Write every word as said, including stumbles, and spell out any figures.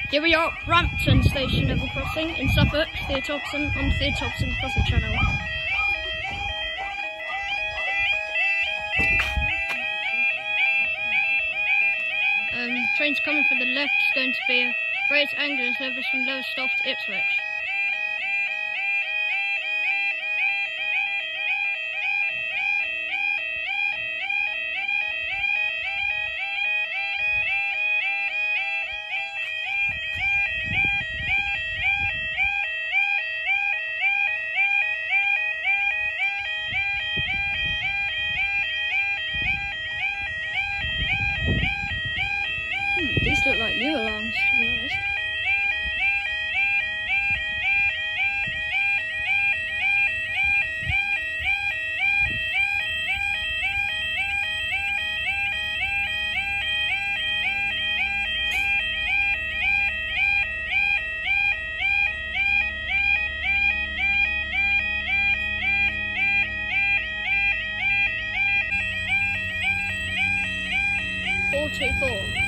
Here we are at Brampton station level crossing in Suffolk, Theotobson on Theotobson Crossing Channel. Um, trains coming from the left is going to be a Greater Anglia service from Lowestoft Ipswich. These look like new alarms, to be honest. four two four.